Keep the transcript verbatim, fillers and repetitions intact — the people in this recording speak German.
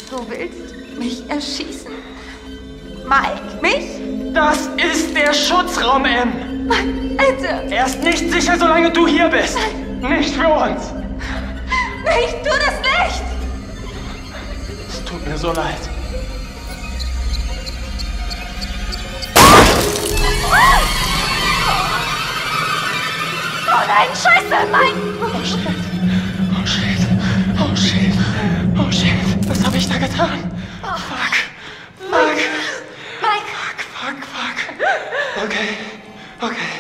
Du willst mich erschießen? Mike, mich? Das ist der Schutzraum, M. Nein, bitte. Er ist nicht sicher, solange du hier bist. Nein. Nicht für uns. Ich tu das nicht. Es tut mir so leid. Oh nein, Scheiße, Mike! Oh shit, oh shit, oh shit, oh shit, was habe ich da getan? Oh. Fuck, fuck, Mike! fuck, fuck, fuck. Okay, okay.